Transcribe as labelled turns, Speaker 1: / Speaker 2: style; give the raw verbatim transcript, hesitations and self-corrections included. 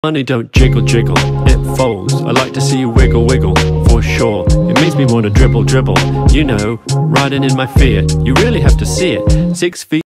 Speaker 1: Money don't jiggle jiggle, it folds. I like to see you wiggle wiggle, for sure. It makes me want to dribble dribble, you know, riding in my Fiat. You really have to see it. Six feet